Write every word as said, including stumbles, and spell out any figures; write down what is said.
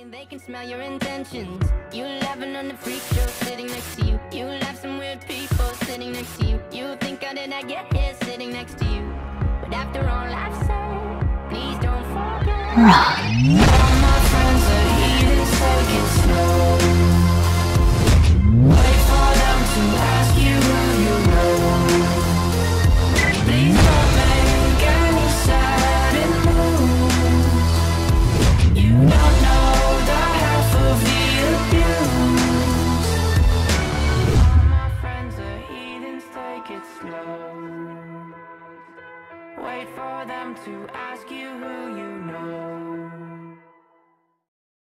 They can smell your intentions. You laughing on the freak show sitting next to you. You laugh some weird people sitting next to you. You think how did I get here sitting next to you? But after all I've said, please don't forget.